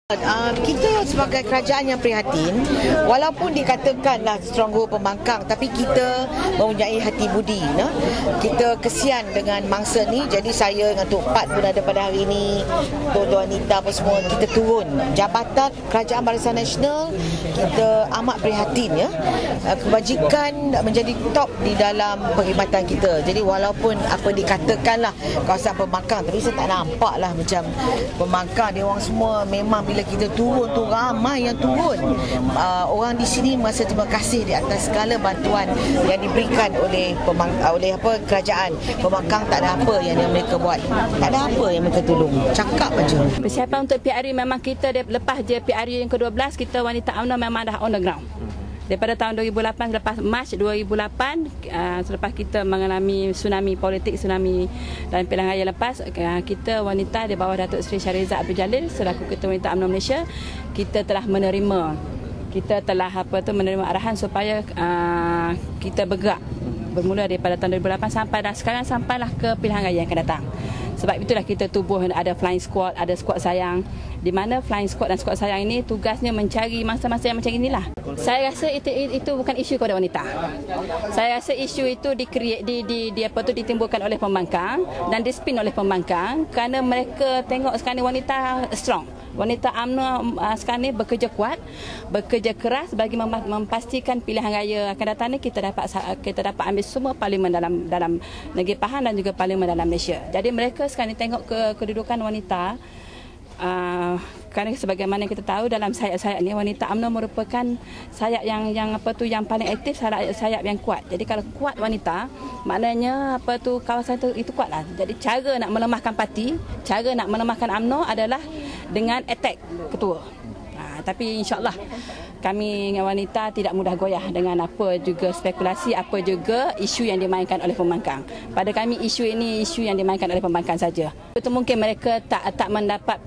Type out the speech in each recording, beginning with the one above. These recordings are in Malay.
Kita sebagai kerajaan yang prihatin, walaupun dikatakanlah Stronghold pembangkang, tapi kita mempunyai hati budi. Kita kesian dengan mangsa ni. Jadi saya dengan Tok Pat pun ada pada hari ini, Tuan Anita apa semua, kita turun Jabatan Kerajaan Barisan Nasional. Kita amat prihatin, ya. Kebajikan menjadi top di dalam perkhidmatan kita. Jadi walaupun apa dikatakanlah kawasan pembangkang, tapi saya tak nampak lah macam pembangkang. Dia orang semua memang bila kita turun tu ramai yang turun. Orang di sini merasa terima kasih di atas segala bantuan yang diberikan oleh kerajaan. Pembangkang tak ada apa yang mereka buat. Tak ada apa yang mereka tolong. Cakap aja. Persiapan untuk PRU memang kita lepas je PRU yang ke-12, kita wanita UMNO memang dah on the ground. Daripada tahun 2008, lepas Mac 2008, selepas kita mengalami tsunami politik, tsunami dan pilihan raya lepas, kita wanita di bawah Datuk Seri Shahriza Abdul Jalil selaku Ketua Wanita UMNO Malaysia, kita telah menerima menerima arahan supaya kita bergerak bermula daripada tahun 2008 sampai dah sekarang, sampailah ke pilihan raya yang akan datang. Sebab itulah kita tubuh ada flying squad, ada squad sayang, di mana flying squad dan squad sayang ini tugasnya mencari mangsa-mangsa yang macam inilah. Saya rasa itu bukan isu kepada wanita. Saya rasa isu itu ditimbulkan oleh pembangkang dan dispin oleh pembangkang kerana mereka tengok sekarang ni wanita strong. Wanita UMNO sekarang ni bekerja kuat, bekerja keras bagi memastikan pilihan raya akan datang ni kita dapat ambil semua parlimen dalam negeri Pahang dan juga parlimen dalam Malaysia. Jadi mereka sekarang ni tengok kedudukan wanita. Kerana sebagaimana kita tahu dalam sayap-sayap ni wanita UMNO merupakan sayap yang paling aktif, sayap yang kuat. Jadi kalau kuat wanita, maknanya kawasan itu kuatlah. Jadi cara nak melemahkan parti, cara nak melemahkan UMNO adalah dengan attack ketua. Tapi insya-Allah kami wanita tidak mudah goyah dengan apa juga spekulasi, apa juga isu yang dimainkan oleh pembangkang. Pada kami isu ini isu yang dimainkan oleh pembangkang saja. Itu mungkin mereka tak mendapat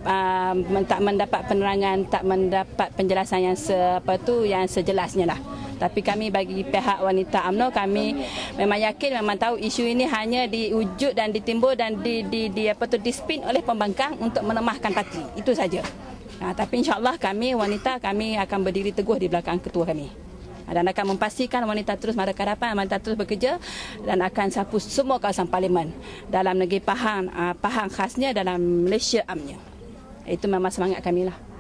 penerangan, tak mendapat penjelasan yang sejelasnya lah. Tapi kami bagi pihak wanita UMNO, kami memang yakin, memang tahu isu ini hanya diwujud dan ditimbul dan dispin oleh pembangkang untuk melemahkan parti. Itu saja. Tapi insya-Allah kami wanita akan berdiri teguh di belakang ketua kami. Dan akan memastikan wanita terus ada kehadapan, wanita terus bekerja dan akan sapu semua kawasan parlimen dalam negeri Pahang khasnya dalam Malaysia amnya. Itu memang semangat kami lah.